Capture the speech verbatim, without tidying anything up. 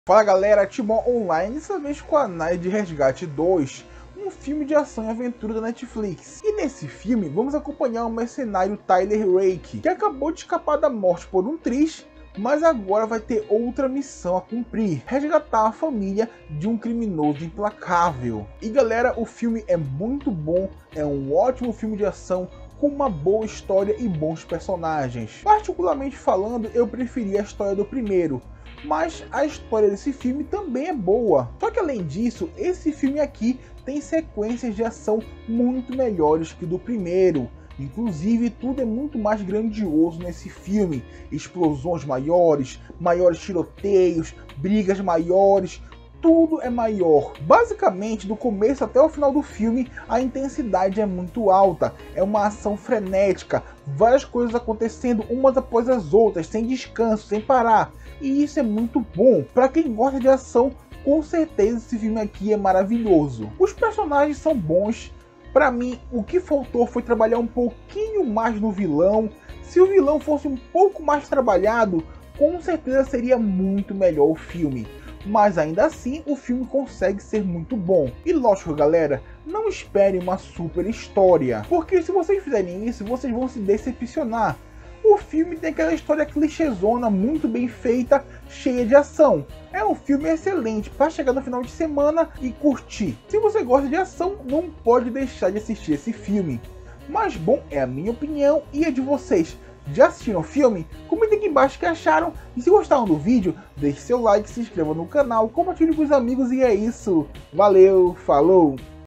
Fala galera, Timon Online, dessa vez com a Knight de Resgate dois, um filme de ação e aventura da Netflix. E nesse filme vamos acompanhar o mercenário Tyler Rake, que acabou de escapar da morte por um tris, mas agora vai ter outra missão a cumprir: resgatar a família de um criminoso implacável. E galera, o filme é muito bom, é um ótimo filme de ação com uma boa história e bons personagens. Particularmente falando, eu preferi a história do primeiro, mas a história desse filme também é boa. Só que além disso, esse filme aqui tem sequências de ação muito melhores que do primeiro. Inclusive, tudo é muito mais grandioso nesse filme. Explosões maiores, maiores tiroteios, brigas maiores, tudo é maior. Basicamente, do começo até o final do filme, a intensidade é muito alta. É uma ação frenética, várias coisas acontecendo umas após as outras, sem descanso, sem parar. E isso é muito bom. Para quem gosta de ação, com certeza esse filme aqui é maravilhoso. Os personagens são bons. Para mim, o que faltou foi trabalhar um pouquinho mais no vilão. Se o vilão fosse um pouco mais trabalhado, com certeza seria muito melhor o filme. Mas ainda assim, o filme consegue ser muito bom. E lógico galera, não esperem uma super história, porque se vocês fizerem isso, vocês vão se decepcionar. O filme tem aquela história clichêzona, muito bem feita, cheia de ação. É um filme excelente para chegar no final de semana e curtir. Se você gosta de ação, não pode deixar de assistir esse filme. Mas bom, é a minha opinião e a de vocês. Já assistiram o filme? Comentem aqui embaixo o que acharam. E se gostaram do vídeo, deixe seu like, se inscreva no canal, compartilhe com os amigos e é isso. Valeu, falou!